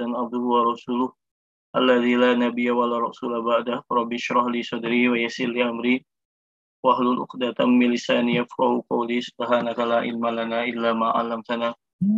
Muhammadan abduhu wa rasuluh alladzi la nabiyya wa la rasula ba'dah. Rabbi shrah li sadri wa yassir li amri wahlul 'uqdatam min lisani yafqahu qawli. Subhanaka la ilma lana illa ma 'allamtana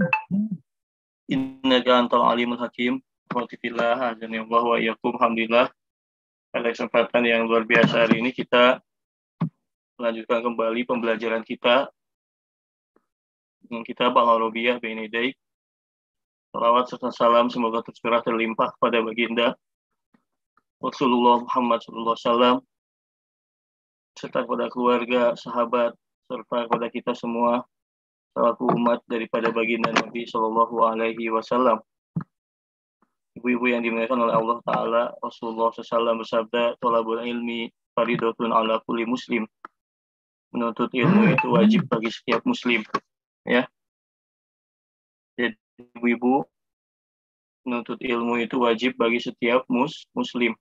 innaka antal alimul hakim. Alhamdulillah, azani Allah wa iyyakum. Alhamdulillah, pada kesempatan yang luar biasa hari ini kita melanjutkan kembali pembelajaran kita dengan kitab Al-Arabiyah Baina Yadayk. Salawat serta salam semoga tercurah terlimpah kepada baginda Rasulullah Muhammad SAW serta kepada keluarga, sahabat, serta kepada kita semua selaku umat daripada baginda Nabi SAW. Ibu-ibu yang dimuliakan oleh Allah Ta'ala, Rasulullah SAW bersabda, thalabul ilmi faridatun ala kulli muslim. Menuntut ilmu itu wajib bagi setiap muslim. Ya. Jadi ibu-ibu, menuntut ilmu itu wajib bagi setiap muslim.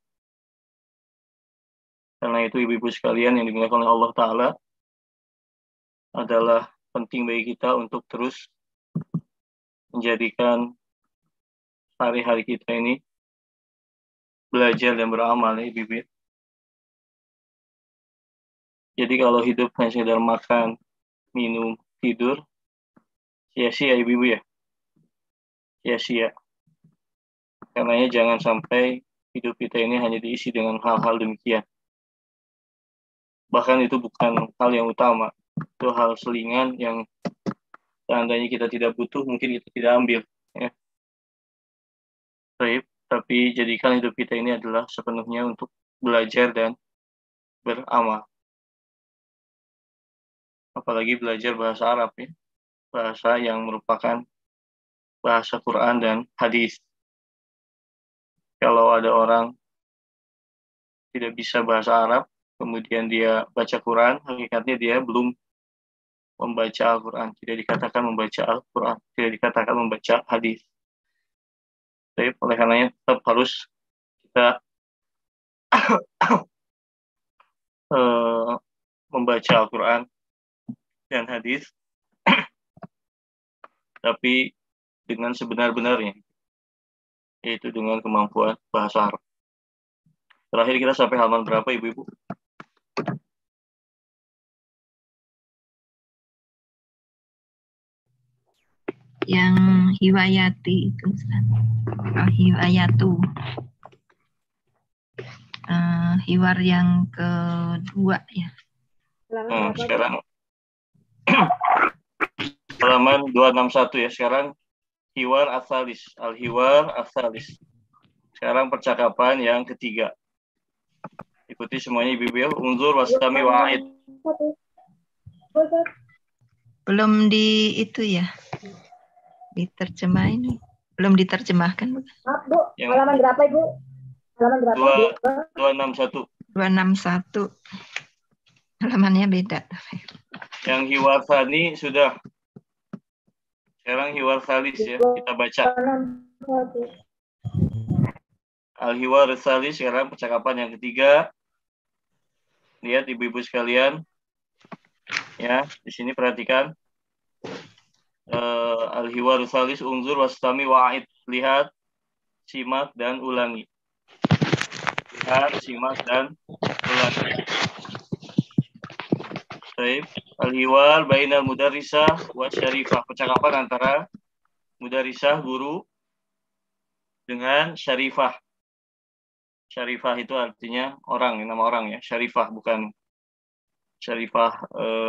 Karena itu ibu-ibu sekalian yang dimuliakan oleh Allah Ta'ala, adalah penting bagi kita untuk terus menjadikan hari-hari kita ini belajar dan beramal, ya ibu-ibu. Jadi kalau hidup hanya sekedar makan, minum, tidur, sia-sia ibu-ibu ya. Sia-sia. Karenanya jangan sampai hidup kita ini hanya diisi dengan hal-hal demikian. Bahkan itu bukan hal yang utama. Itu hal selingan yang seandainya kita tidak butuh, mungkin kita tidak ambil. Ya. Tapi jadikan hidup kita ini adalah sepenuhnya untuk belajar dan beramal. Apalagi belajar bahasa Arab, ya. Bahasa yang merupakan bahasa Quran dan hadis. Kalau ada orang tidak bisa bahasa Arab, kemudian dia baca Quran, hakikatnya dia belum membaca Al-Quran. Tidak dikatakan membaca Al-Quran, tidak dikatakan membaca hadis. Tapi oleh karenanya tetap harus kita membaca Al-Quran dan hadis, tapi dengan sebenar-benarnya, yaitu dengan kemampuan bahasa Arab. Terakhir kita sampai halaman berapa, ibu-ibu? Yang hiwayati itu, hiwayatu. Hiwar yang kedua ya. Sekarang halaman 261 ya. Sekarang hiwar asalis, al-hiwar asalis. Sekarang percakapan yang ketiga. Ikuti semuanya ibu-ibu. Unzur wastami wa'id. Belum di itu ya. Diterjemahin. Belum diterjemahkan, Bu. Bu, halaman berapa, Ibu? Halaman berapa? 261. 261. Halamannya beda. Yang hiwar tsani sudah. Sekarang hiwar tsalis ya, kita baca. Al-hiwar tsalis sekarang percakapan yang ketiga. Lihat ibu-ibu sekalian. Ya, di sini perhatikan. Al-hiwar tsalis unzur wastami wa'id. Lihat, simak dan ulangi. Lihat, simak dan ulangi. Baik. Al-hiwar bainal mudarrisah wa syarifah. Percakapan antara mudarrisah, guru, dengan syarifah. Syarifah itu artinya orang, nama orang ya. Syarifah bukan syarifah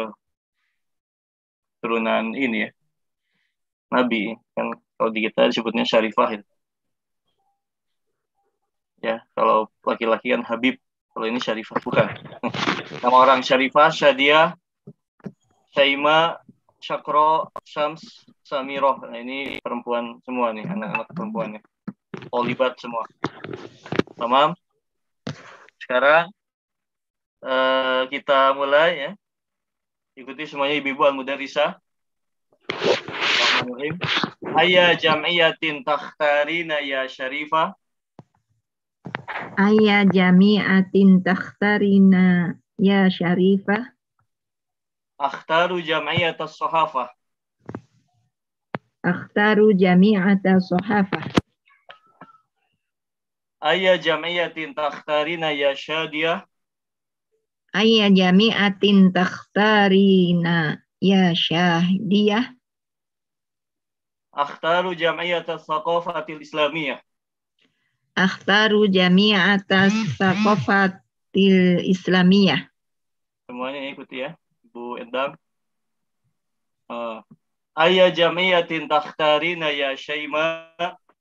turunan ini ya. Nabi. Kan kalau di kita disebutnya syarifah itu. Ya, kalau laki-laki kan Habib. Kalau ini syarifah bukan. Nama orang syarifah, Syadiah, Saima, Syakro, Syams, Samiroh. Nah, ini perempuan semua nih, anak-anak perempuannya. Olibat semua. Tamam. Sekarang kita mulai ya. Ikuti semuanya ibu-ibu al-mudarrisah. Bismillahirrahmanirrahim. Ayya jam'iyatin takhtarina ya Syarifah. Ayya jami'atin takhtarina ya Syarifah. Akhtaru jam'iyatas sahafah. Akhtaru jami'ata sahafah. Ayya jam'iyatin takhtarina ya Syadiyah. Ayya jami'atin takhtarina ya Syadiyah. Akhtaru jam'iyatas thaqafatil islamiyah. Akhtaru jami'atas thaqafatil islamiyah. Semuanya ikuti ya, Bu Endang. Ayya jam'iyatin takhtarina ya Syaima.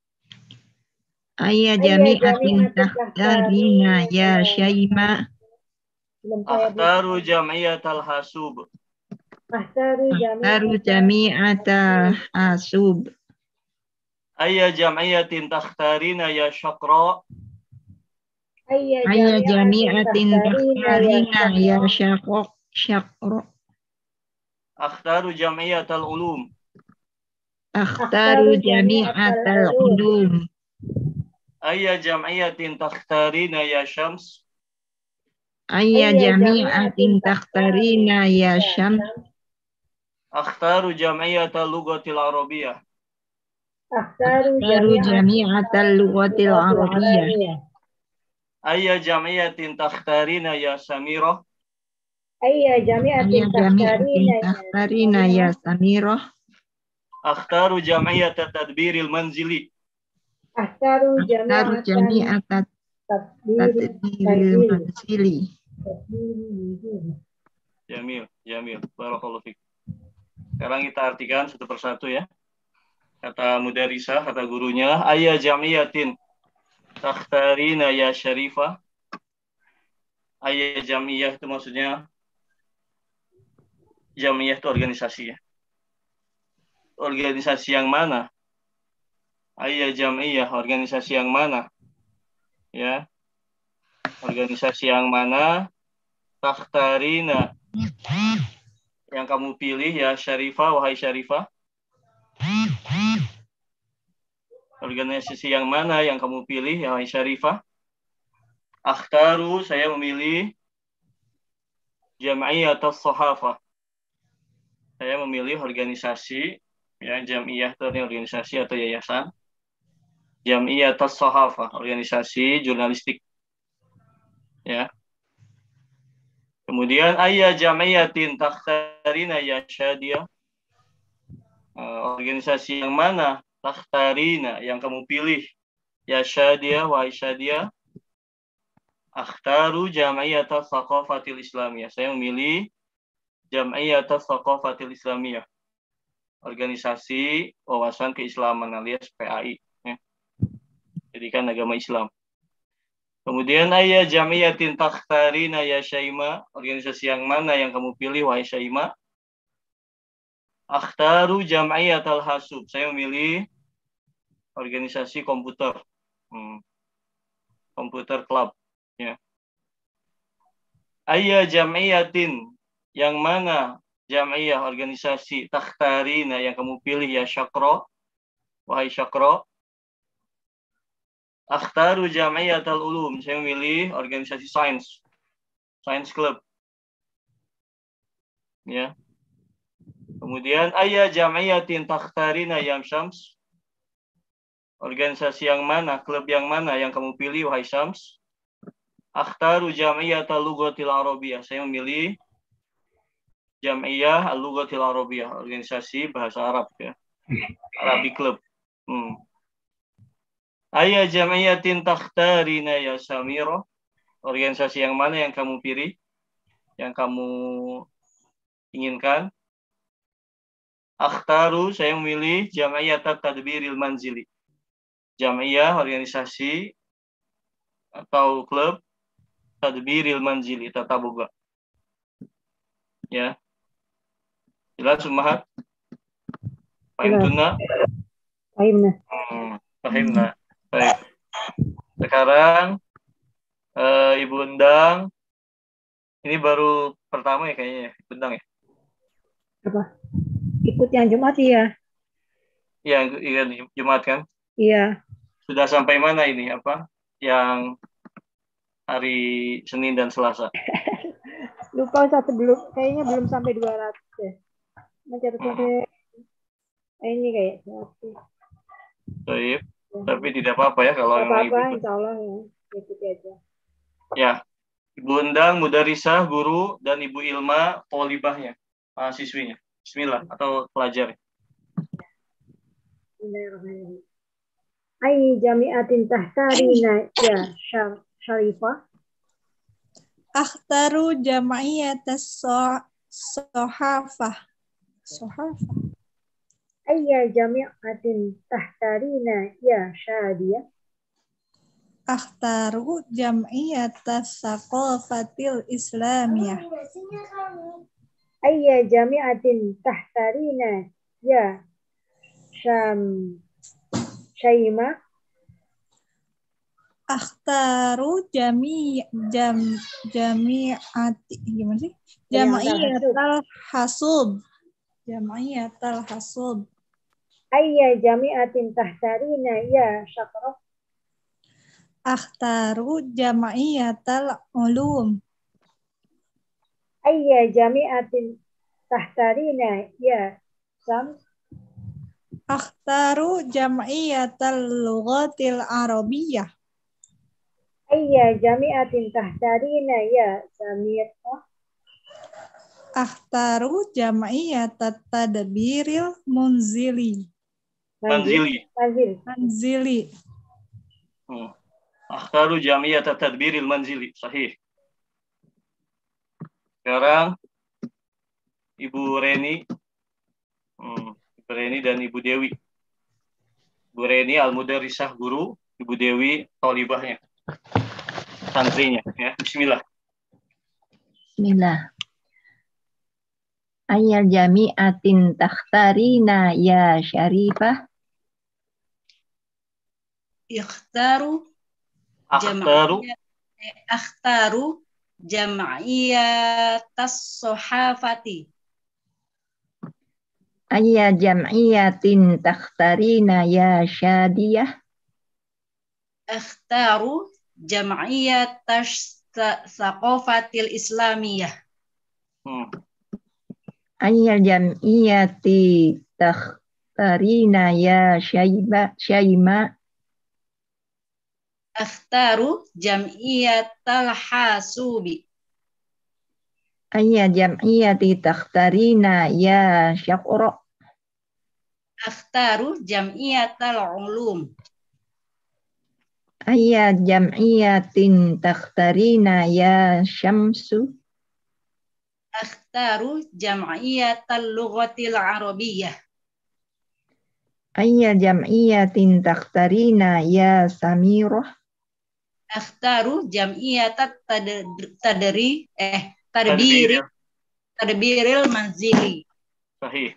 Ayya jami'atin takhtarina ya Syaima. Akhtaru jam'iyatal hasub. Akhtaru jami'atal hasub. Ayya jam'iyatin takhtarina ya Syaqra. Ayya jami'atin takhtarina ya Syaqra. Akhtaru jam'iyatal ulum. Akhtaru jami'atal ulum. Ayya jam'iyatin takhtarina ya Syams. Ayya jami'atin takhtarina ya Syams. Akhtaru jam'iyatal lughatil arabiyyah. Akhtaru jami'atal lughatil arabiyyah. Ayya jam'iyatin takhtarina ya Samirah. Ayya jami'atin takhtarina ya Samirah. Akhtaru jam'iyatat tadbiril manzili. Akhtaru jami'atat tadbiril manzili. Jamil. Barakallahu fiik. Sekarang kita artikan satu persatu ya. Kata mudarisah, kata gurunya, ayya jam'iyatin takhtarina ya Syarifah. Ayya jam'iyah itu maksudnya jam'iyah itu organisasi ya. Organisasi yang mana? Ayya jam'iyah, organisasi yang mana? Ya. Organisasi yang mana? Takhtarina, yang kamu pilih ya Syarifah, wahai Syarifah. Organisasi yang mana yang kamu pilih ya wahai Syarifah? Akhtaru, saya memilih Jam'iyatus Shahafah. Saya memilih organisasi ya, jam'iyah itu organisasi atau yayasan. Jam'iyatus Shahafah, organisasi jurnalistik. Ya. Kemudian ayya jam'iyatin takhtarina ya Syadiyah. Organisasi yang mana takhtarina yang kamu pilih ya Syadiyah, wahai Syadiyah. Akhtaru jam'iyatas thaqafatil islamiyah. Saya memilih jam'iyatas thaqafatil islamiyah. Organisasi wawasan keislaman alias PAI ya. Pendidikan agama Islam. Kemudian ayya jam'iyatin takhtarina ya Syaima. Organisasi yang mana yang kamu pilih wahai Syaima? Akhtaru jam'iyatal hasub. Saya memilih organisasi komputer. Komputer club ya. Ayya jam'iyatin, yang mana jam'iyah organisasi takhtarina yang kamu pilih ya Syaqra, wahai Syaqra. Akhtaru jam'iyatal ulum. Saya memilih organisasi sains. Science club. Ya. Kemudian ayya jam'iyatin takhtarina ya Syams. Organisasi yang mana, klub yang mana yang kamu pilih wahai Syams? Akhtaru jam'iyatal lughatil arabiyyah. Saya memilih Jam'iyah al-lughatil arabiyyah, organisasi bahasa Arab ya. Arabic club. Ayya jam'iyatin takhtarina ya Samirah. Organisasi yang mana yang kamu pilih? Yang kamu inginkan? Akhtaru, saya memilih jam'iyatat tadbiril manzili. Jam'iyah, organisasi atau klub tadbiril manzili, tata boga. Ya. Jelas Ummahat? Fahimtuna? Fahimna. Fahimna. Baik. Sekarang Ibu Endang, ini baru pertama ya kayaknya, Ibu Endang ya? Apa? Ikut yang Jumat ya? Iya, Jumat kan? Iya. Sudah sampai mana ini? Apa? Yang hari Senin dan Selasa? Lupa sebelum, kayaknya belum sampai 200 ya. Mencatat sampai ini kayak. Baik. Tapi tidak apa-apa ya kalau memang Apa-apa, Ibu. insya Allah ya. Ikuti aja. Ya, Ibu undang mudarisah, guru, dan Ibu Ilma, polibahnya, siswinya. Bismillah, atau pelajar. Bismillahirrahmanirrahim. Ai jami'atin tahtarina ya Syarifah. Akhtaru jam'iyatas sohafah. Ayya jami'atin tahtarina ya Syadiyah. Akhtaru jam'iyatas saqafatil islamiyah. Ayya jami'atin tahtarina ya Syaimah. Akhtaru jami'ati gimana sih? Jami'atal hasub. Jami'atal hasub. Ayya jami'atin tahtarina ya Syakrah. Akhtaru jami'atal ulum. Ayya jami'atin tahtarina ya Sam. Akhtaru jami'atal lughatil arabiyyah. Ayya jami'atin tahtarina ya Samirah. Akhtaru jami'atat tadbiril munzili. Manzili. Akhtaru jami'atat tadbiril manzili. Sahih. Sekarang Ibu Reni. Ibu Reni dan Ibu Dewi. Ibu Reni al-mudarisah guru, Ibu Dewi thalibahnya. Santrinya ya. Bismillah. Bismillah. Ayya jami'atin takhtarina ya Syarifah. Akhtaru jam'iyatas sohafati. Ayya jam'iyatin takhtarina ya Syadiyah. Akhtaru jam'iyatas saqafatil islamiyah. Ayya jam'iyati takhtarina ya Syaimah. Akhtaru jam'iyatal hasubi. Ayya jam'iyati takhtarina ya Syaqra. Akhtaru jam'iyatal ulum. Ayya jam'iyatin takhtarina ya Syamsu. Akhtaru jam'iyatal lughatil arabiyyah. Ayya jam'iyatin takhtarina ya Samirah. Akhtaru jam'iyatat tadbiril manzili. Sahih.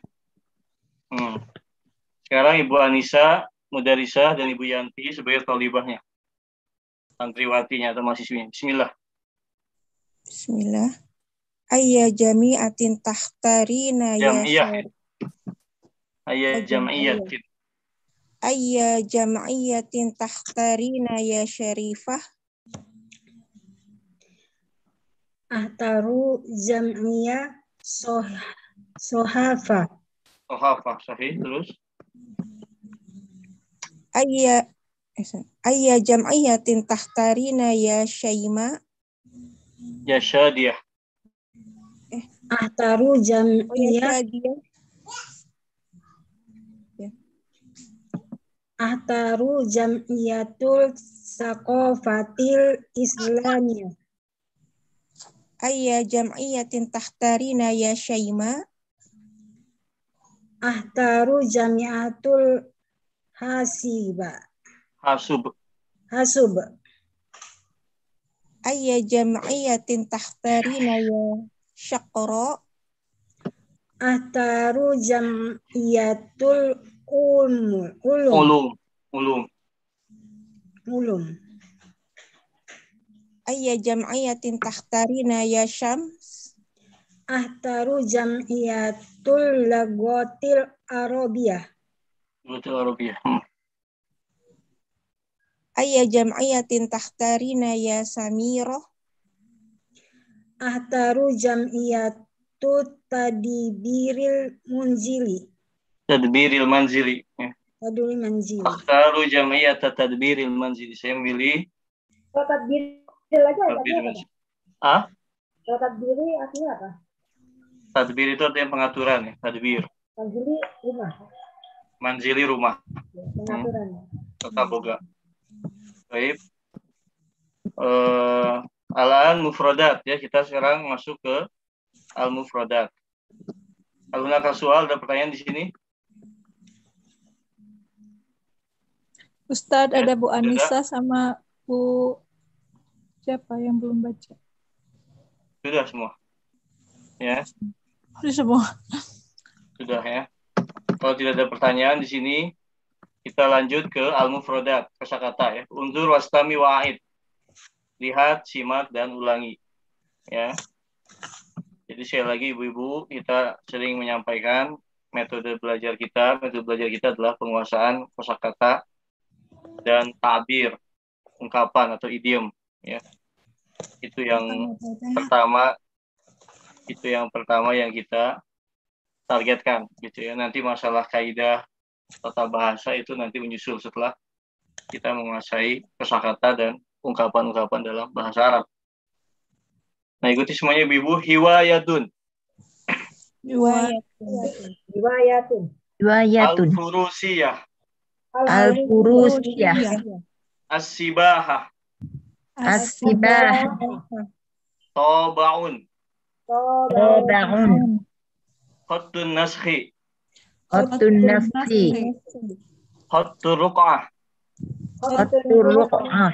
Sekarang Ibu Anissa, mudarisah, dan Ibu Yanti sebagai thalibahnya. Santriwatinya atau mahasiswinya. Bismillah. Bismillah. Ayya jami'atin takhtarina ya Syarifah. Ayya jam'iyatin. Ayya jam'iyatin takhtarina ya Syarifah. Ahtaru jam'iyah sohafa. Sohafa, sahih. Terus. Ayya jam'iyatin takhtarina ya Syaimah. Ya Syadiyah. Ahtaru jam'iyah. Ahtaru jam'iyatul saqafatil islamiyah. Ayya jam'iyatin takhtarina ya Syaimah. Ahtaru jami'atul hasub. Ayya jam'iyatin takhtarina ya Syaqra. Ahtaru jam'iyatul ulum. Ayya jam'iyatin takhtarina ya Syams. Ahtaru jam'iyatul lughatil arabiyyah. Ayya jam'iyatin takhtarina ya Samirah. Ahtaru jam'iyatut tadbiril manzili. Tadbiril manzili. Tadbiril manzil. Akhtaru jam'iyat tadbiril manzil. Saya memilih Kalau tadbir lagi tadbir artinya apa? manzil. Ah? Kalau tadbiri artinya apa? Tadbir itu artinya pengaturan ya. Tadbir. Manzili rumah. Manzili rumah. Ya, pengaturan. Tata boga. Baik. Al-an mufradat ya. Kita sekarang masuk ke al-mufradat. Al-hunaka soal, ada pertanyaan di sini? Ustadz, Ya, ada Bu sudah. Anissa sama Bu siapa yang belum baca? Sudah semua. Ya, Sudah semua. sudah ya. Kalau tidak ada pertanyaan di sini, kita lanjut ke al-mufradat, kosakata ya. Unzur wastami wa'id. Lihat, simak dan ulangi. Ya. Jadi sekali lagi ibu-ibu, kita sering menyampaikan metode belajar kita. Metode belajar kita adalah penguasaan kosakata dan tabir, ungkapan atau idiom ya. Itu yang pertama yang kita targetkan gitu ya. Nanti masalah kaidah tata bahasa itu nanti menyusul setelah kita menguasai kosakata dan ungkapan-ungkapan dalam bahasa Arab. Nah, ikuti semuanya ibu-ibu. Hiwayatun. Riwayatun. Riwayatun. Al-furusiyah. Al-furusiyah. As-sibahah. As-sibah. Tabaun. Tabaun. Khattun naskhi. Khattun nafsi. Khattur ruq'ah. Khattur ruq'ah.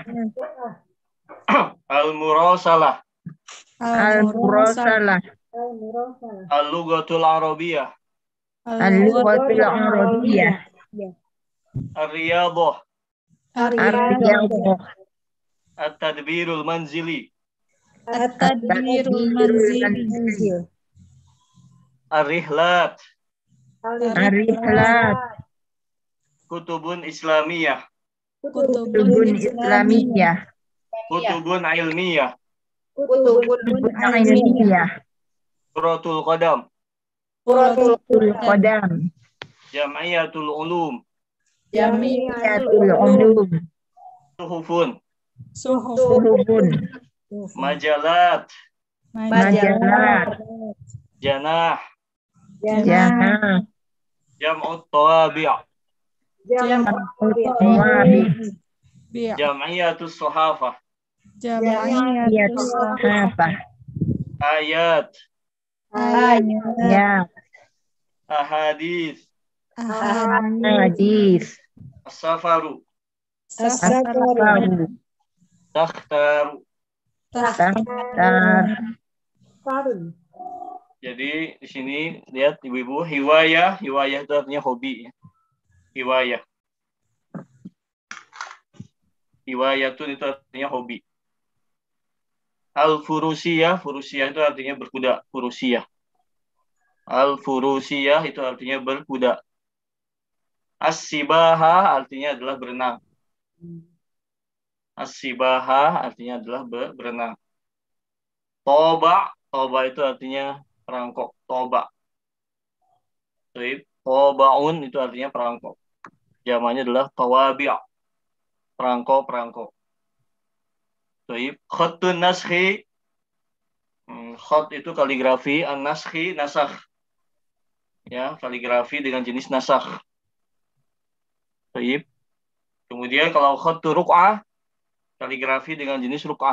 Al-murasalah. Al-murasalah. Al-lughatul arabiyyah. Al-lughatul arabiyyah. Ar-riyadah. Ar-riyadah. At-tadbirul manzili. At-tadbirul manzil. Ar-rihlat. Ar-rihlat. Kutubun islamiyah. Kutubun islamiyah. Kutubun ilmiyah. Kutubun ilmiyah. Suratul qadam. Suratul qadam. Jam'iyatul ulum. Jamiyatul ulum. Suhufun. Suhubun. Majalat. Majalah. Janah. Janah. Jam'ut tawabi'. Tawabi. Jam'iyatus sohafah. Jamiyatul sahafah. Ayat. Ya. Ahadith. Hadis. As-safaru. As-safaru. Takhtaru. Tahtar. Jadi di sini lihat ibu-ibu, hiwayah itu artinya hobi ya. Hiwayah. Hiwayatun itu artinya hobi. Al-furusiyah itu artinya berkuda, furusiyah. Al-furusiyah itu artinya berkuda. As-sibaha artinya adalah berenang. As-sibaha artinya adalah berenang. Toba itu artinya perangkok, toba. Tobaun itu artinya perangkok. Jamannya adalah tawabi'. Perangkok. Khattun naskhi. Khat itu kaligrafi, an-naskhi nasakh. Ya, kaligrafi dengan jenis nasakh. Kemudian kalau khattu ruq'ah, kaligrafi dengan jenis ruq'ah.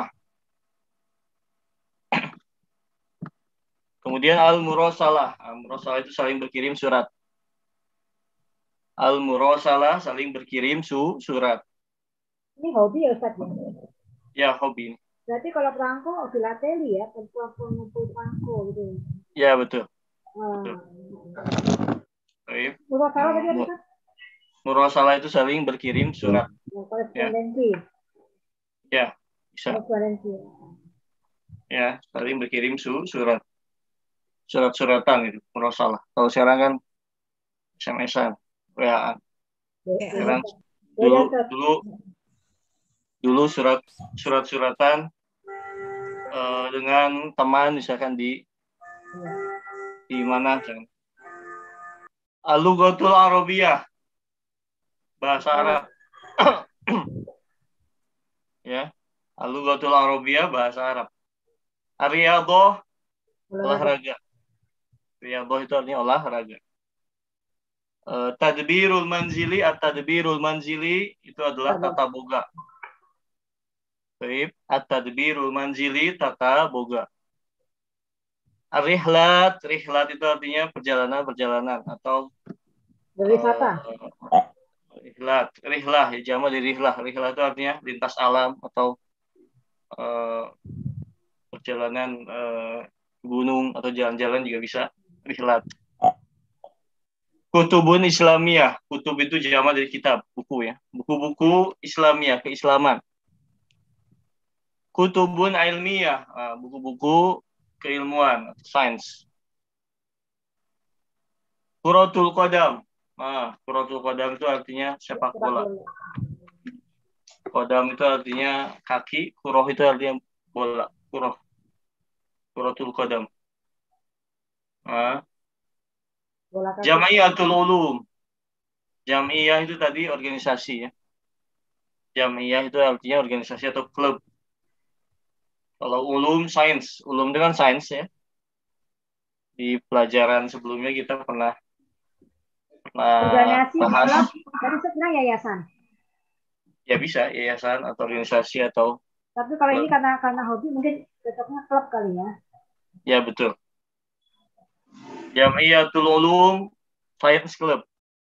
Kemudian al-murasalah. Al-murasalah itu saling berkirim surat. Al-murasalah saling berkirim surat. Ini hobi ya Ustaz ya? Ya, hobi. Berarti kalau perangko filateli ya, pengumpul perangko gitu. Ya, betul. Murasalah tadi apa Ustaz? Murasalah itu saling berkirim surat. Korespondensi. Ya, bisa. Korespondensi. Ya, saling berkirim surat. Surat-suratan itu murasalah. Kalau sekarang kan SMS-an, WA-an. Sekarang dulu surat-suratan dengan teman misalkan di mana kan? Al-lughatul arabiyyah. bahasa Arab. Ya. Al-lughatul Arabiyah bahasa Arab. Ar-riyadhah olahraga. Riyadhah itu artinya olahraga. Tadbirul manzili, at-tadbirul manzili itu adalah tata boga. Baik, at-tadbirul manzili tata boga. Rihlat itu artinya perjalanan atau Berwisata. Rihlah ya, jamak dari rihlah. Rihlah itu artinya lintas alam atau perjalanan gunung atau jalan-jalan juga bisa rihlat. Kutubun Islamiyah. Kutub itu jamak dari kitab, buku ya. Buku-buku Islamiyah, keislaman. Kutubun ilmiyah, buku-buku keilmuan, sains. Kuratul Qadam. Kuratul Qadam itu artinya sepak bola. Qadam itu artinya kaki, kuroh itu artinya bola. Kuratul Qadam. Jamiyatul Ulum. Jamiyah itu tadi organisasi ya. Jamiyah itu artinya organisasi atau klub. Kalau ulum sains, ulum itu kan sains ya. Di pelajaran sebelumnya kita pernah Organisasi bahas. tadi sebenarnya yayasan. Ya bisa yayasan atau organisasi atau. Tapi kalau ini karena hobi mungkin cocoknya klub kali ya. Ya betul. Jamiyatul Ulum Science Club.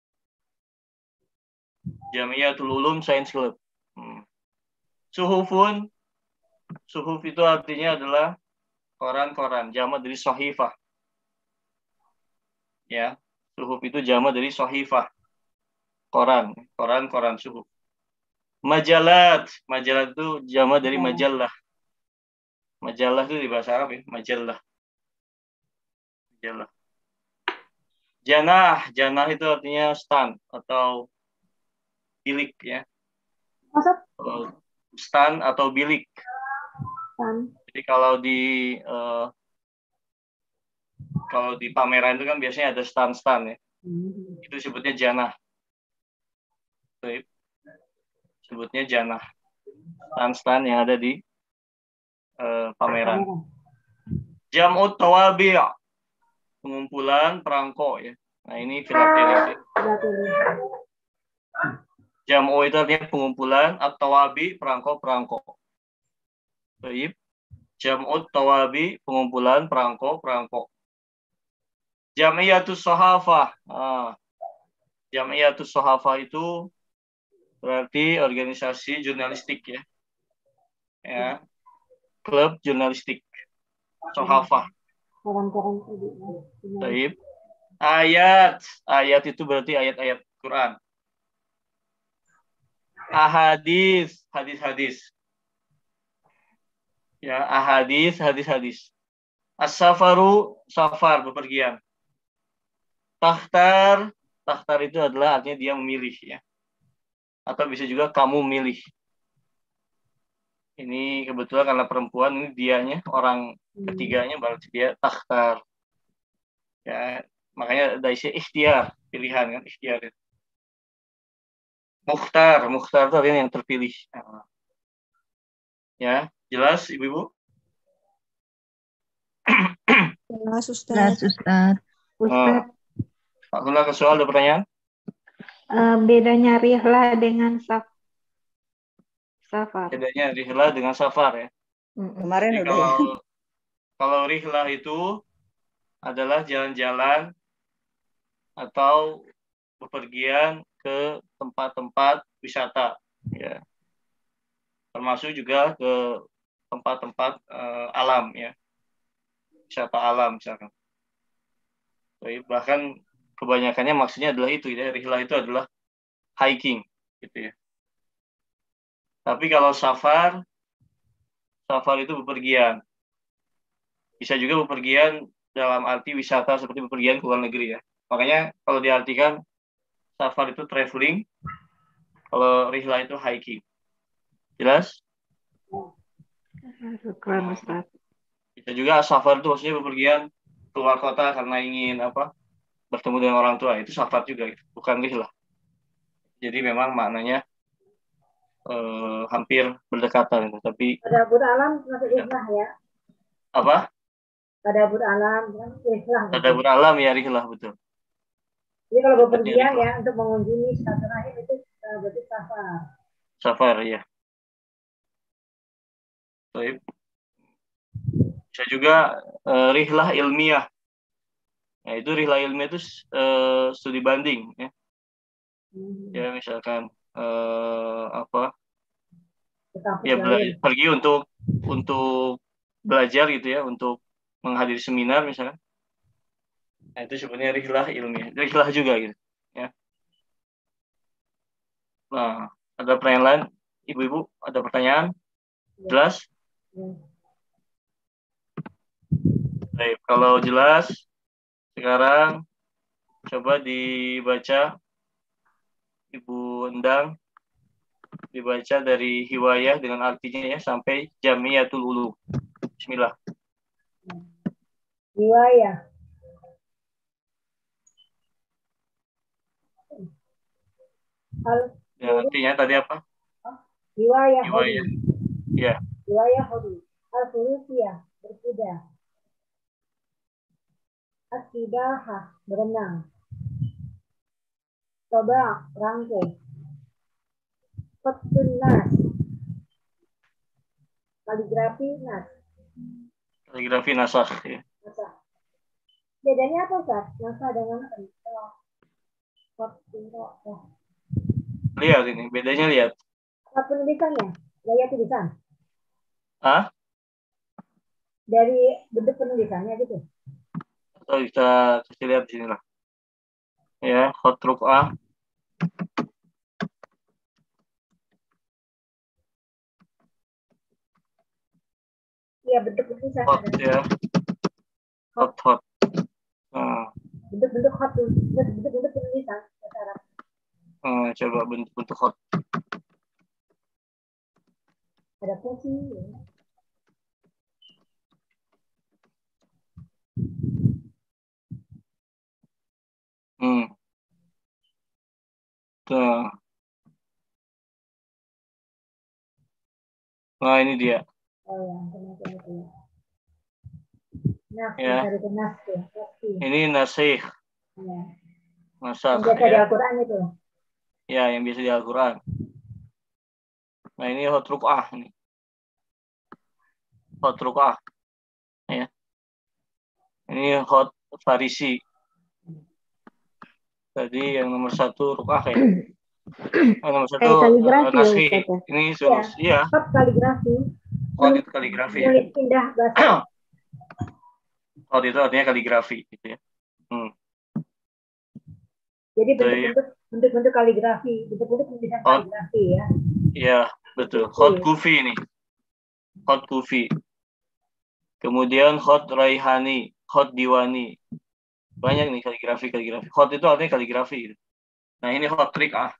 Jamiyatul Ulum Science Club. Suhufun. Suhuf itu artinya adalah koran-koran, jamak dari sahifah. Ya, suhuf itu jamak dari sahifah. Koran suhuf. Majalat itu jamak dari majalah. Majalah itu di bahasa Arab ya, majalah. Janah itu artinya stand atau bilik ya. Maksud? Stand atau bilik. Jadi kalau di pameran itu kan biasanya ada stand ya. Itu sebutnya janah. Sebutnya janah. Stand yang ada di pameran. Jam'ut tawabi', pengumpulan perangko ya. Nah, ini filateli. Jam'u itu artinya pengumpulan, at-tawabi perangko. Baik. Jam'ut tawabi pengumpulan perangko. Jamiyatus Shahafah. Jamiyatus Shahafah itu berarti organisasi jurnalistik ya. Ya. Klub jurnalistik. Shahafah. Baik. Ayat itu berarti ayat-ayat Quran. Ahadis, hadis-hadis. Ya, ahadis, hadis-hadis. As-safaru, safar, bepergian. Takhtar itu adalah artinya dia memilih ya. Atau bisa juga kamu milih. Ini kebetulan karena perempuan, ini dianya, orang ketiganya berarti dia takhtar. Ya, makanya ada istilah ikhtiar, pilihan kan, ikhtiar. Mukhtar itu artinya yang terpilih. Ya, jelas Ibu-ibu? Jelas Ustaz. Ustaz. Pak Gula, ke soal ada pertanyaan? Bedanya rihlah dengan safar. Bedanya rihlah dengan safar ya. Kemarin Jadi udah kalau rihlah itu adalah jalan-jalan atau bepergian ke tempat-tempat wisata ya. Termasuk juga ke tempat-tempat alam ya. Wisata alam misalkan. Bahkan kebanyakannya maksudnya adalah itu ya. Rihlah itu adalah hiking gitu ya. Tapi kalau safar itu bepergian. Bisa juga bepergian dalam arti wisata seperti bepergian ke luar negeri ya. Makanya kalau diartikan safar itu traveling, kalau rihlah itu hiking. Jelas? Syukran Ustaz. Bisa juga safar itu maksudnya bepergian keluar kota karena ingin bertemu dengan orang tua. Itu safar juga, bukan rihlah. Jadi memang maknanya hampir berdekatan gitu. Tapi Tadabbur alam masuk ihlah ya. apa? Tadabbur alam kan ihlah. Tadabbur alam ya rihlah, betul. Jadi kalau Berarti bepergian rihlah. ya untuk mengunjungi silaturahim itu berarti safar. Safar ya. Baik. Bisa juga rihlah ilmiah. Nah, itu rihlah ilmiah itu studi banding ya. Ya misalkan apa? Ya pergi untuk belajar gitu ya, untuk menghadiri seminar misalkan. Nah, itu sebenarnya rihlah ilmiah. Rihlah juga gitu ya. Nah, ada pertanyaan lain? Ibu-ibu, ada pertanyaan? Jelas? Baik, kalau jelas, sekarang coba dibaca, Ibu Endang, dibaca dari hiwayah dengan artinya ya, sampai Jamiatul Ulum. Bismillah. Hiwayah. Yang artinya tadi apa? Hiwayah. Hiwayah. Ya. Hiwayah hodi. Al-Furusiyah, berkuda. As-Sibahah, berenang. Coba, rangkai. Fathun nas. Kaligrafi nas. Kaligrafi nasakh ya. Nasakh. Bedanya apa, Ustaz? Nasakh dengan Lihat ini, bedanya lihat. apa penulisannya? Gaya tulisan? Hah? Dari bentuk penulisannya gitu? Atau kita kasih lihat di sini lah. Ya, hot ruf'ah. Iya, bentuk tulisan. Hot ya. Hot. Nah. Bentuk hot, bentuk penulisan. Coba bentuk hot. Ada fungsi. Ya. Tuh. Nah, ini dia. Oh ya, ya. Ini nasih. Ya. Nasakh. Yang biasa di Al-Quran itu. Ya, yang biasa di Al-Quran. Nah, ini hot ruf'ah nih. Hot ruf'ah. Ya. Ini hot farisi. Tadi yang nomor 1 ruf'ah ya. Nomor 1 nasih. Ini sulus. Iya. Hot kaligrafi. Hot itu kaligrafi. Kulit indah bahasa. Hot itu artinya kaligrafi gitu ya. Jadi bentuk kaligrafi, bentuk tulisan kaligrafi ya. Iya, betul. Hot kufi ini. Hot kufi. Kemudian hot raihani, hot diwani. Banyak nih kaligrafi. Hot itu artinya kaligrafi. Nah, ini hot rik'ah.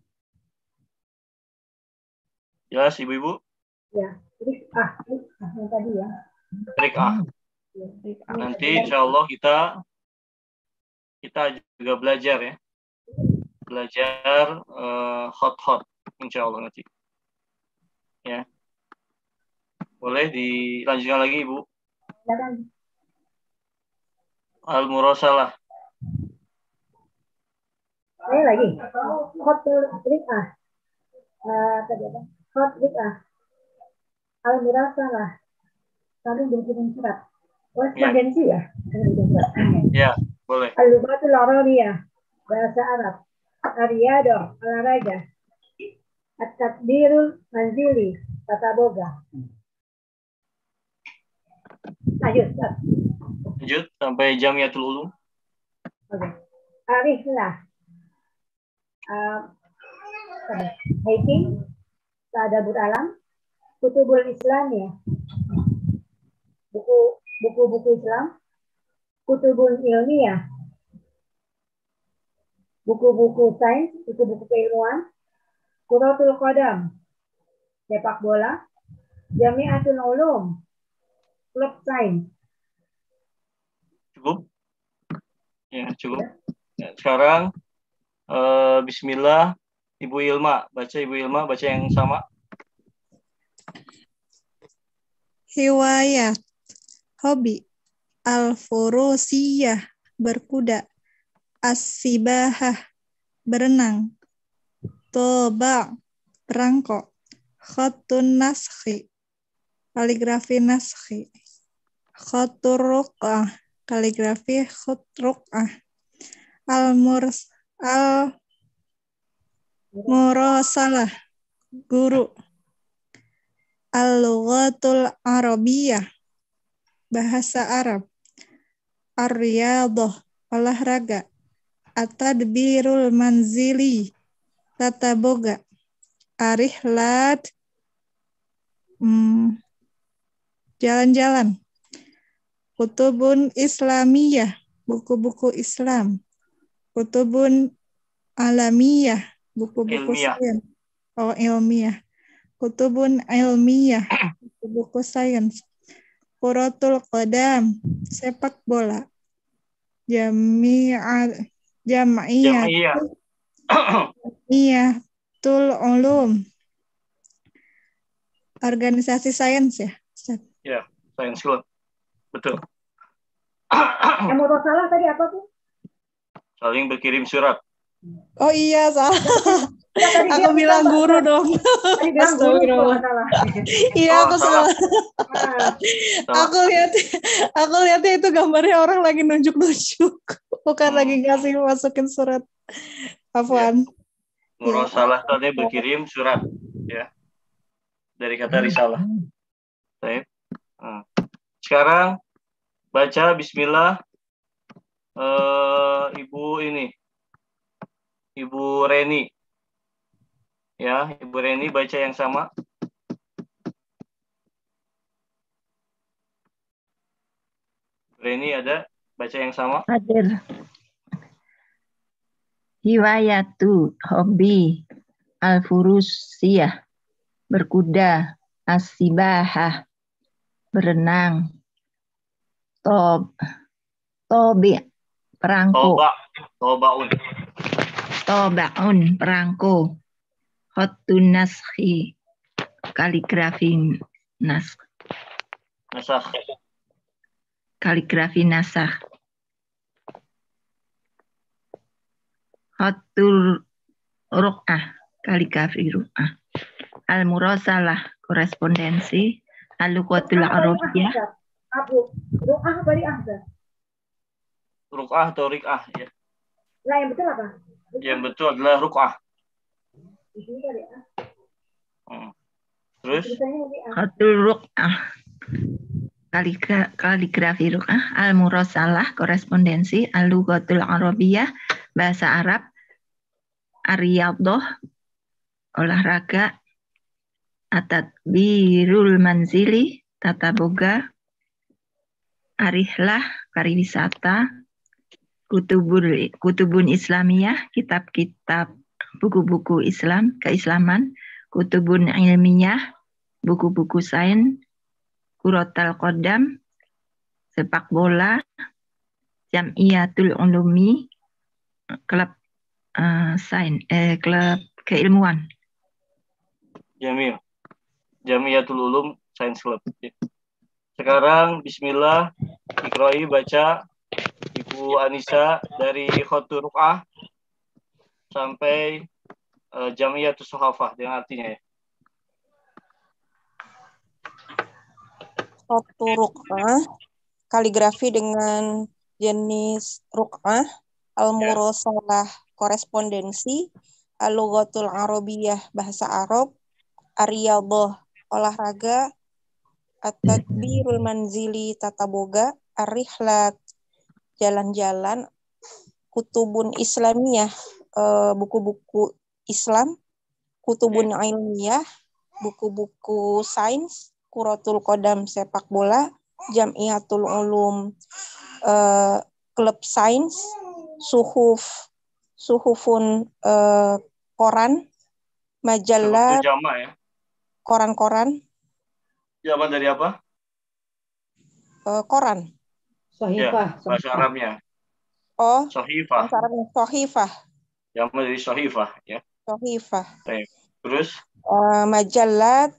Jelas ibu-ibu? Ya, rik'ah yang tadi ya. Rik'ah. Nanti insya Allah kita juga belajar ya. Belajar hot insya Allah nanti. Ya. Boleh dilanjutkan lagi Ibu? Al-Murasalah. Saya lagi. Hot rik'ah. Tadi apa? Hot rik'ah. Al-Murasalah. Kami berkirim surat. Korespondensi ya? Ya, boleh. Al-Lughatul Arabiyah. Bahasa Arab. Ar-Riyadah, olahraga. At-Takbirul Manzili, tata boga. Lanjut sampai Jamiatul Ulum. Oke. Ariflah. Hiking, Tadabbur alam, Kutubul Islam ya. Buku-buku Islam, Kutubul ilmiah, buku-buku sains, buku-buku keilmuan, Kuratul Qadam, sepak bola, Jamiatul Ulum, klub sains. Cukup? Ya, cukup. Ya, sekarang Bismillah Ibu Ilma, baca yang sama. Hiwayat. Hobi. Al-furusiyah. Berkuda. As-sibahah. Berenang. Toba. Perangko. Khotun naskhi. Kaligrafi naskhi. Khotur ruq'ah. Kaligrafi khut ruq'ah. Al-murasalah. Guru. Al-lughatul arabiyah. Bahasa Arab. Ar-riyadah. Olahraga. At-tadbirul manzili. Tata boga. Arihlat. Jalan-jalan. Kutubun Islamiyah, buku-buku Islam. Kutubun Alamiyah, buku-buku Ilmiah. sains. Ilmiah. Kutubun ilmiyah, buku-buku sains. Kuratul qadam, sepak bola. Jam'iyah. Tul ulum. Organisasi sains ya, Ustaz? Ya, sains club. Betul. Yang mau salah tadi apa tuh? Saling berkirim surat. Oh iya, salah. Ya, tadi dia Aku bilang guru dong. Tadi bilang guru Astagfirullah. kalau salah. Iya, Oh, aku salah. salah. Ah, Salah. Aku lihatnya itu gambarnya orang lagi nunjuk-nunjuk, bukan lagi Hmm. ngasih masukin surat. Afwan. Murasalah tadi berkirim surat, ya. Dari kata risalah. Baik. Nah. Sekarang baca Bismillah. Ibu Reni. Ya, Ibu Reni baca yang sama. Reni ada baca yang sama. Hadir. Hiwayatu hobi al-furusiyah. Berkuda. As-sibahah. Berenang. Tobi. Perangko. Tobaun. Perangko. Khotun naskhi. Kaligrafi naskh. Nasakh. Kaligrafi nasakh. Khotur ruq'ah. Kaligrafi ruq'ah. Al-murasalah. Korespondensi. Al-lughatul arabiyah. Abu, ru'ah bari ahda. Ruq'ah atau riq'ah, ya. Nah, yang betul apa? Yang betul adalah ruq'ah. Di sini tadi ah. Terus Tulisannya ri'ah. Khotur ruq'ah. Kaligrafi ruq'ah. Al-murasalah. Korespondensi. Al-lughatul arabiyah. Bahasa Arab. Ar-riyadah. Olahraga. At-tadbirul manzili. Tata boga. Arihlah. Pariwisata. Kutubun Islamiyah. Kitab-kitab buku-buku Islam, keislaman. Kutubun ilmiyah. Buku-buku sains. Kuratul qadam. Sepak bola. Jam'iyatul ulumi. Klub sains, klub keilmuan. Jamil. Jamiatul Ulum Science Club. Sekarang Bismillah, Iqra'i baca Ibu Anissa dari Khotur Ruq'ah sampai Jamiatul Suhafah dengan artinya, ya. Khotur ruq'ah, kaligrafi dengan jenis ruq'ah, al-murasalah, korespondensi, al-lughatul arabiyah, bahasa Arab, ar-riyadah, olahraga, at-tadbirul manzili, tata boga, ar-rihlat, jalan-jalan, kutubun islamiyah, buku-buku Islam, kutubun ilmiyah, buku-buku sains, kuratul qadam, sepak bola, jam'iyatul ulum, klub sains, suhufun, koran, majalah, Itu jama, ya. koran-koran, Jama dari apa? koran. Sohifah. Ya, bahasa Arabnya. Oh, Sohifah. bahasa Arabnya sohifah. Jama dari sohifah, ya. Sohifah. Baik. Terus Majalah,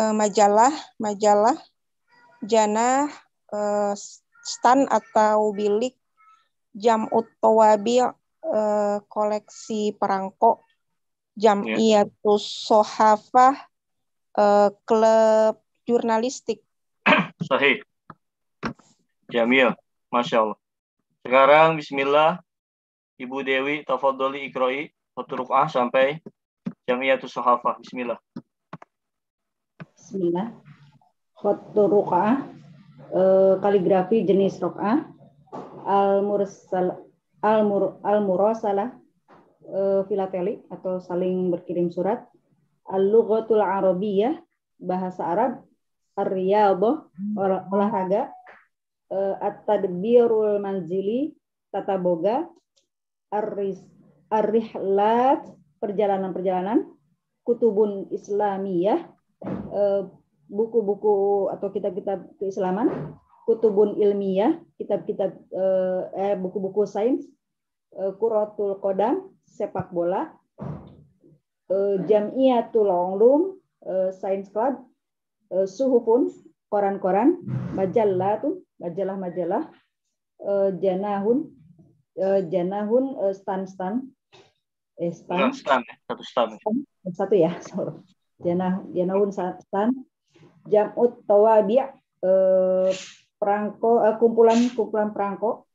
janah, stan atau bilik, jam'ut tawabi, koleksi perangko, jam'iyatus sohafah, klub jurnalistik. sahih. Jamil. Masya Allah. Sekarang bismillah. Ibu Dewi tafadholi ikroi satu ruk'ah sampai Jamiatus Sohafah. Bismillah. Bismillah. Khattu ruk'ah, kaligrafi jenis ruk'ah, al-murasalah, filateli atau saling berkirim surat, al-lughatul arabiyyah, bahasa Arab, ar-riyadhah, olahraga, at-tadbirul manzili, tata boga, ar-rihlat, perjalanan-perjalanan, kutubun islamiyah, buku-buku atau kitab-kitab keislaman, kutubun ilmiah, kitab-kitab buku-buku sains, kuratul qadam, sepak bola, jam'iyatul ulum, science club, suhufun, koran-koran, majalah-majalah, janahun, stan. Satu ya, janahun stan, jam'ut tawabi', perangko, kumpulan perangko,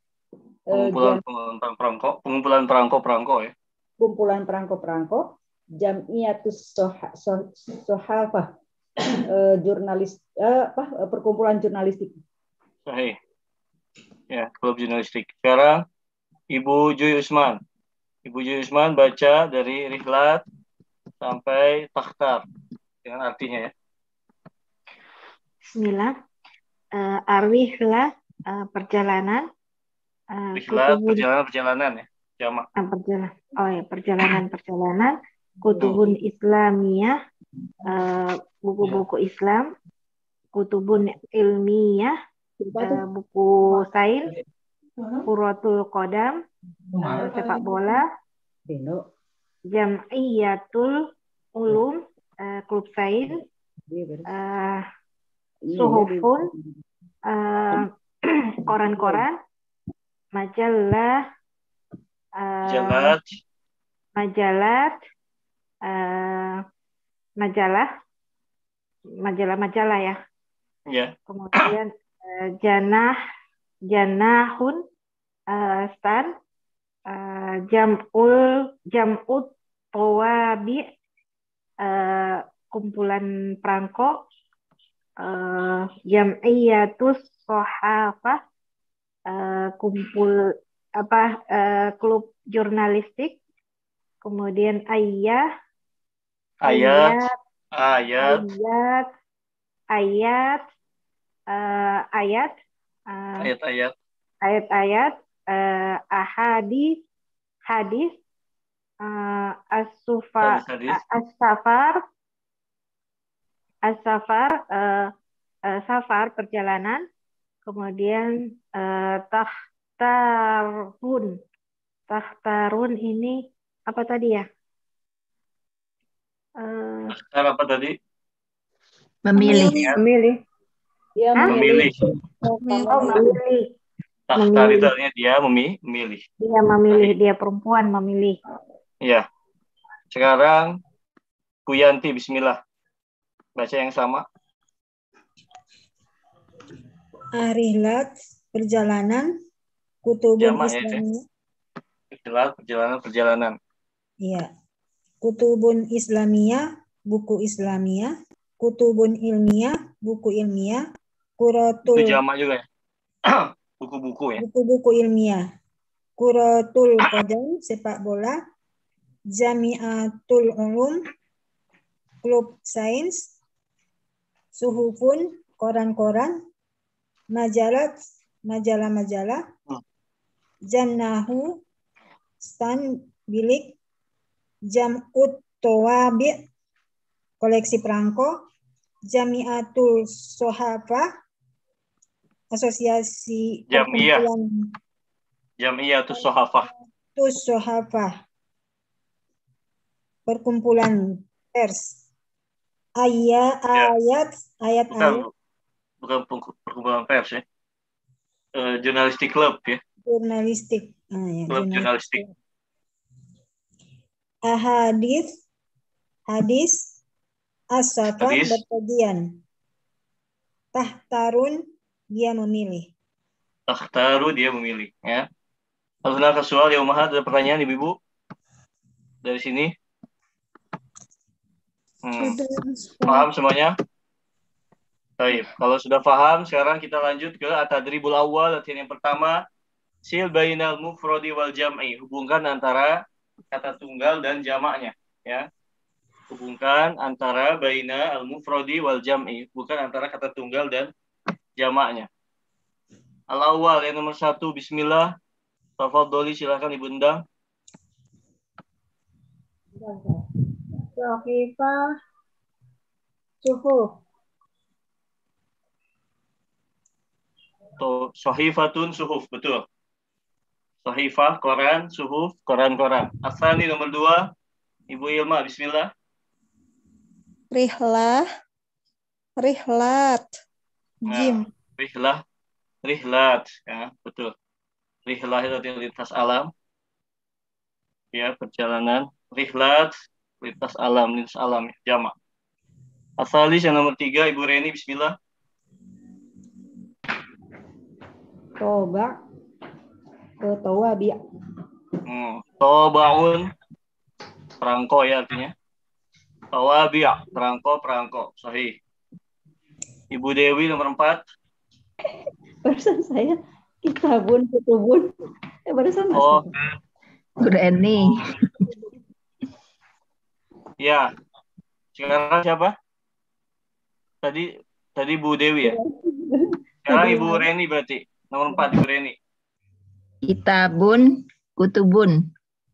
pengumpulan perangko ya. Kumpulan perangko, jam'iyatus sohafah, jurnalis, perkumpulan jurnalistik. Sahih. Ya, klub jurnalistik. Sekarang Ibu Juy Usman. Ibu Juy Usman baca dari Rihlat sampai Takhtar dengan artinya ya. Bismillah. Ar-rihlah, perjalanan. Rihlat, perjalanan ya. Jamak. Perjalanan. Kutubun Islamiyah, buku-buku Islam. Kutubun ilmiah, buku sains. Kuratul qadam, sepak bola. Jam'iyatul ulum, klub sains. Suhufun, koran-koran. Majalah, majalah ya. Yeah. Kemudian janahun, stan, jam'ut tawabi, kumpulan perangko, jam'iyatus sohafah, klub jurnalistik, kemudian ayat, hadis, safar, perjalanan, kemudian tahtarun ini apa tadi ya? Tahtar apa tadi? Memilih. Memilih. Tahtar itu artinya dia memilih. Dia memilih, dia perempuan memilih. Iya. Sekarang Bu Yanti, bismillah. Baca yang sama. Rihlat, perjalanan, kutubun Islamiyah. Perjalanan. Iya. Kutubun Islamiyah, buku Islamiyah. Kutubun ilmiah, buku ilmiah. Kuratul. Itu jamak juga ya. Buku-buku ya. Buku-buku ilmiah. Kuratul qadam, sepak bola. Jami'atul ulum, klub sains. Suhufun, koran-koran. Majalah-majalah. Jannahu, stan, bilik. Jam'ut tawabi', koleksi perangko. Jami'atul sohafah, asosiasi Jam'iyatus sohafah. perkumpulan pers. Ya, Ayat bukan perkumpulan pers ya. Jurnalistik klub ya. jurnalistik. Klub jurnalistik. Hadis as-safar Hadis. berbagian. Tahtarun dia memilih. Takhtaru dia memilih ya. Al-Hunaka soal ya Umahat, ada pertanyaan Ibu-ibu dari sini? Paham semuanya? Baik, kalau sudah paham, sekarang kita lanjut ke at-tadribul awal, latihan yang pertama. Sil bainal mufradi wal jam'i, hubungkan antara kata tunggal dan jamaknya ya. Hubungkan antara baina al-mufradi wal jam'i, bukan antara kata tunggal dan jamaknya. Al-awwal yang nomor 1, bismillah. Tafadholi, silakan Ibu Endang. Sohifah suhuf. Sohifatun suhuf, betul. Sohifah, koran, suhuf, koran-koran. Asani nomor 2, Ibu Ilma, bismillah. Rihlat. Jim. Rihlat, ya, betul. Rihlah itu lintas alam. Ya, perjalanan. Rihlat, lintas alam ya, jamak. Asalis yang nomor 3, Ibu Reni, bismillah. Towabi. Tobaun, perangko ya artinya. Towabi, perangko. Sahih. Ibu Dewi nomor 4. Barusan saya kitabun, kutubun. Barusan Mas. Reni. Ya. Sekarang siapa? Tadi Bu Dewi ya. Sekarang Ibu Reni berarti. Nomor 4 Ibu Reni. Kitabun, kutubun.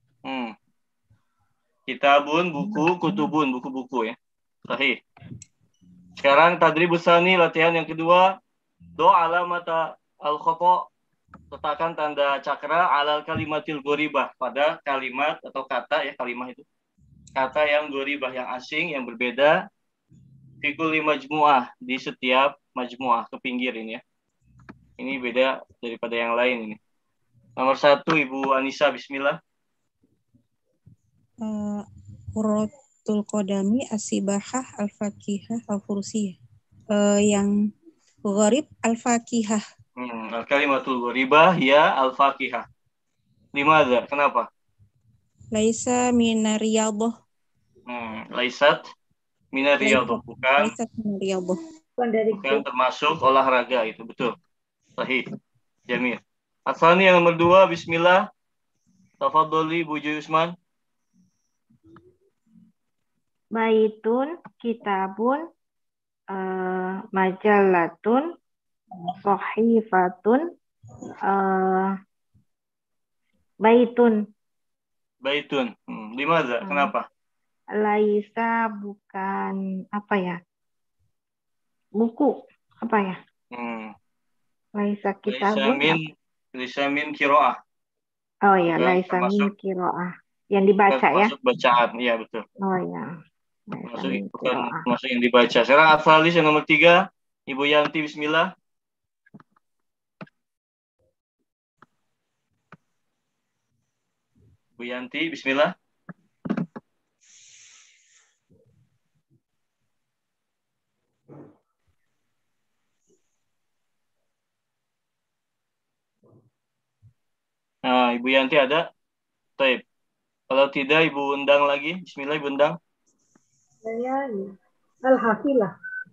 Kitabun, buku, kutubun, buku-buku ya. Sahih. Sekarang tadribus tsani, latihan yang kedua. Do alamata al-khata, letakkan tanda cakra alal kalimatil goribah, pada kalimat atau kata ya, kalimat itu. Kata yang goribah, yang asing, yang berbeda. Fi kulli majmu'ah, di setiap majmu'ah, ke pinggir ini ya. Ini beda daripada yang lain ini. Nomor 1, Ibu Anissa, bismillah. Qurratul Qadami, Asibahah, Al-Fakihah, Al-Fursiyah. Yang gharib, Al-Fakihah. Al-kalimatul gharibah ya al-fakihah. Limadha? Kenapa? Laisa minariyadhah. Laisat minariyadhah. Bukan termasuk olahraga itu, betul. Sahih. Jamil. Asani yang nomor 2, bismillah. Tafadholi Bu Joy Usman. Baitun, kitabun, majalatun, sohifatun, baitun. Limadha? Kenapa? Laisa bukan apa ya? Buku apa ya? Laisa kitabun. Laisa min qiraah. Oh ya, laisa min qiraah. Yang dibaca ya? Masuk bacaan, iya betul. Oh ya. Masuk yang dibaca. Sekarang Afalis yang nomor 3, Ibu Yanti, bismillah. Bu Yanti, bismillah. Nah, Ibu Yanti ada? Baik. Kalau tidak, Ibu undang lagi. Bismillah, Ibu undang. Saya Al-Hafilah.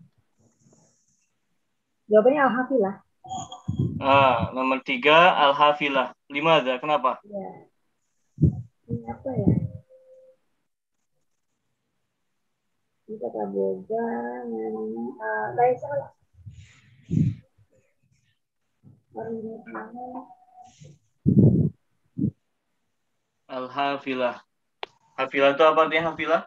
Jawabannya Al-Hafilah. Nomor 3, Al-Hafilah. Limadha? Kenapa? Ya. Ini apa ya? Ini kata boga. Laisa lah. Al-Hafilah. Hafilah itu apa artinya Hafilah?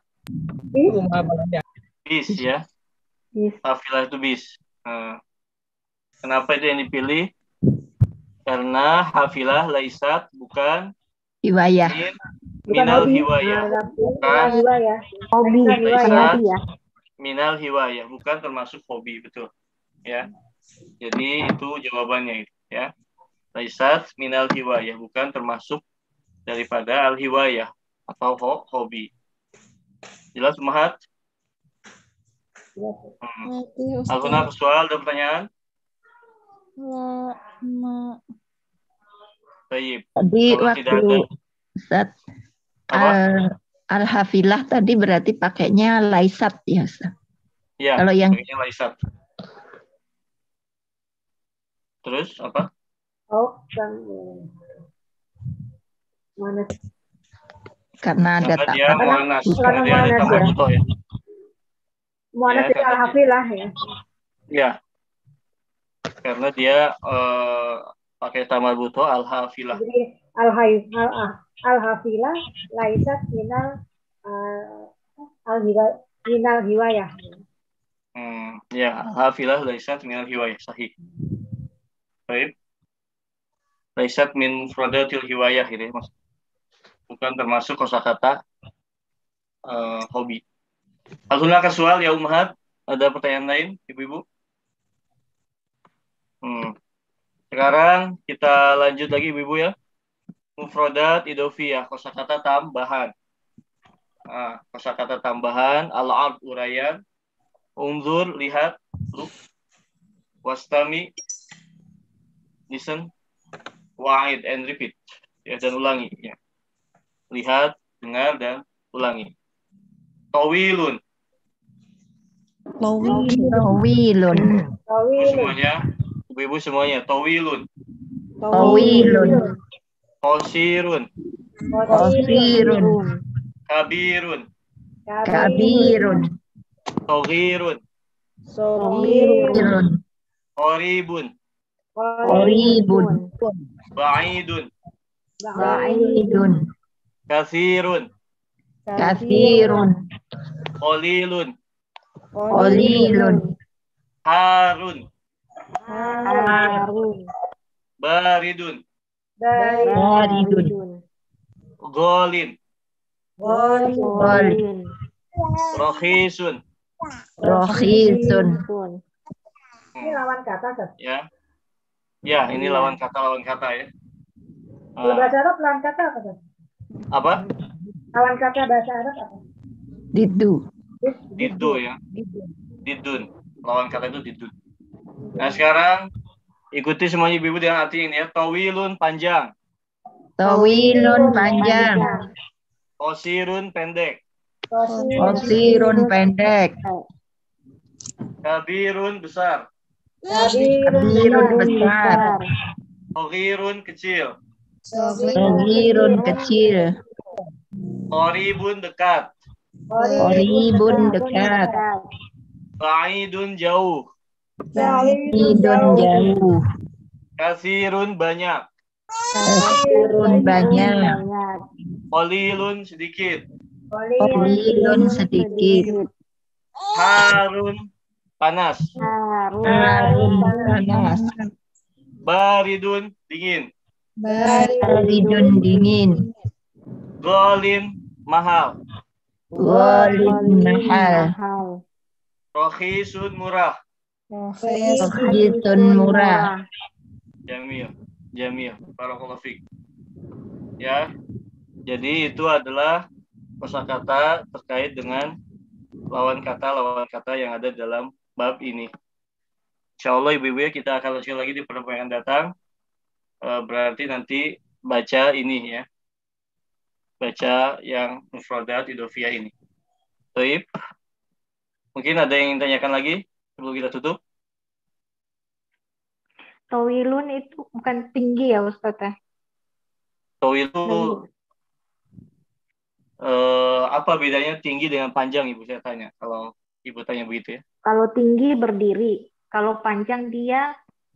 Bis ya. Hafilah itu bis. Kenapa itu yang dipilih? Karena hafilah laisat bukan Hiwayah. minal hobi. hiwayah. Minal hiwayah. Hobi, Laisat bukan hiwayah. hobi ya. Minal hiwayah, bukan termasuk hobi, betul. Ya. Jadi itu jawabannya itu, ya. Laisat minal hiwayah, bukan termasuk daripada al-hiwayah atau hobi. Jelas, Mahat? Algona soal, ada pertanyaan? Baik. Tadi Kalau tidak waktu ada, Ustaz, apa? al-hafilah tadi berarti pakainya laisat ya Ustaz. Ya, Kalau yang pakainya laisat. Terus apa? Oh, kan mana? karena ada Karena dia muannas, Karena dia ada muannas, tambah ya. butoh ya. Mu'annas Ya, itu karena al-hafilah ya. Ya, karena dia pakai tambah butoh al-hafilah. Jadi al-hafilah laisat minal minal hiwayah. Ya, al-hafilah laisat minal hiwayah, sahih. Baik. Laisat min mufradatil hiwayah gitu ya, Mas. Bukan termasuk kosakata hobi. Alhamdulillah kasual ya Ummahat. Ada pertanyaan lain, Ibu-ibu? Sekarang kita lanjut lagi Ibu-ibu ya. Mufradat idofiyah, kosakata tambahan. Kosakata tambahan, al-ard uraian, unzur lihat, look, wastami listen, wa'id and repeat. Ya, dan ulangi ya. Lihat, dengar dan ulangi. Tawilun. tawilun. Semuanya, ibu-ibu semuanya. Tawilun. Tawilun. Qasirun. Qasirun. Kabirun. Kabirun. Saghirun. Saghirun. Qaribun. Qaribun. Ba'idun. Ba'idun. Kathirun. Kathirun. Qalilun. Qalilun. Harun. Harun. Baridun. Baridun. Ghalin. Golin. Rakhisun. Rakhisun. Ini lawan kata, Ustaz. Ya. Ya, ini lawan kata ya. Kalau bahasa Arab lawan kata apa, Ustaz? Apa? Lawan kata bahasa Arab apa? Didu. Didu ya. Didun. Lawan kata itu didun. Nah, sekarang ikuti semuanya ibu-ibu dengan arti ini ya. Tawilun panjang. Tawilun panjang. Qasirun pendek. Qasirun pendek. Kabirun besar. Kabirun besar. Saghirun kecil. Saghirun kecil. Qaribun dekat. Qaribun dekat. Ba'idun jauh. Ba'idun jauh. Katsirun banyak. Katsirun banyak. Qalilun sedikit. Qalilun sedikit. Harun panas. Harun panas. Baridun dingin. Baridun dingin. Ghalin mahal. Ghalin mahal. Rakhisun murah. Rakhisun murah. Jamil. Barakallahu fiik. Ya. Jadi itu adalah kosakata terkait dengan lawan kata yang ada dalam bab ini. Insyaallah ibu-ibu ya, kita akan lanjut lagi di pertemuan yang datang. Berarti nanti baca ini ya. Baca yang mufradat idofiyah ini. Baik. Mungkin ada yang ingin tanyakan lagi sebelum kita tutup. Tawilun itu bukan tinggi ya Ustaz ya? Tawil itu apa bedanya tinggi dengan panjang Ibu saya tanya, kalau Ibu tanya begitu ya. Kalau tinggi berdiri, kalau panjang dia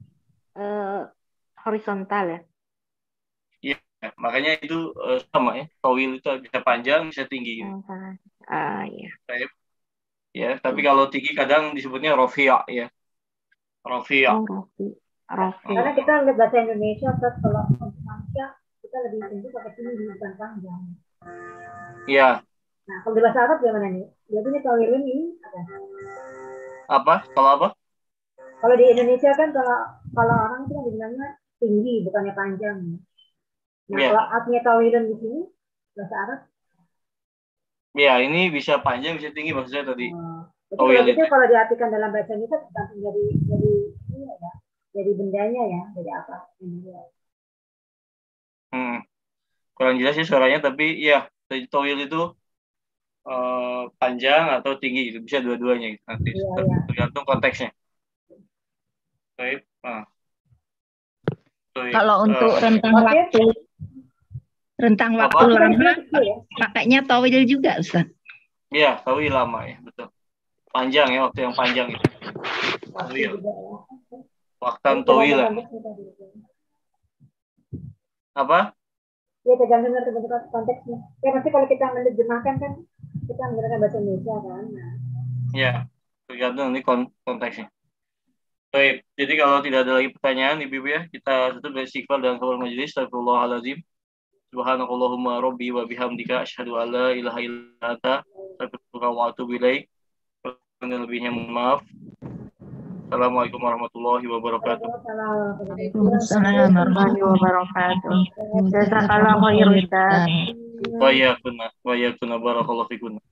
horizontal ya. Iya, makanya itu sama ya. Tawil itu bisa panjang, bisa tinggi. Gitu. Iya. Ya, tapi kalau tinggi kadang disebutnya rofi'a ya. Rofi'a. Karena kita lihat bahasa Indonesia, Ustaz, kalau manusia kita lebih tinggi pakai tinggi bukan panjang. Iya. Nah, kalau di bahasa Arab gimana nih? Berarti ini tawilun ini apa? Apa? Kalau apa? Kalau di Indonesia kan kalau orang itu kan dibilangnya tinggi, bukannya panjang. Nah, Iya. kalau artinya tawilun di sini bahasa Arab, Ya, ini bisa panjang, bisa tinggi maksudnya tadi. jadi Oh, kalau iya, gitu kalau diartikan dalam bahasa Indonesia tergantung dari ini ya, dari bendanya ya, dari apa? Kurang jelas sih suaranya, tapi ya towil itu panjang atau tinggi, itu bisa dua-duanya gitu, nanti Iya, iya. tergantung konteksnya. Baik. Nah. Baik. Kalau untuk rentang waktu lama, pakainya towil juga, Ustaz. Iya, towil lama ya, betul. Panjang ya, waktu yang panjang itu. Towil. Waktan towil. Apa? Ya tergantung konteksnya. Ya pasti kalau kita menerjemahkan kan kita menggunakan bahasa Indonesia kan. Nah. Ya, tergantung nanti konteksnya. Baik, jadi kalau tidak ada lagi pertanyaan, Ibu ya, kita tutup dari istighfar dan kabar majelis. Astagfirullahaladzim. Subhanakallahumma rabbi wa bihamdika asyhadu an la ilaha illa anta astaghfiruka wa atubu ilaik. Lebihnya mohon maaf. Assalamualaikum warahmatullahi wabarakatuh. Waalaikumsalam warahmatullahi wabarakatuh. Jazakallahu khairan, Ustaz. Wa iyyakunna barakallahu fikunna.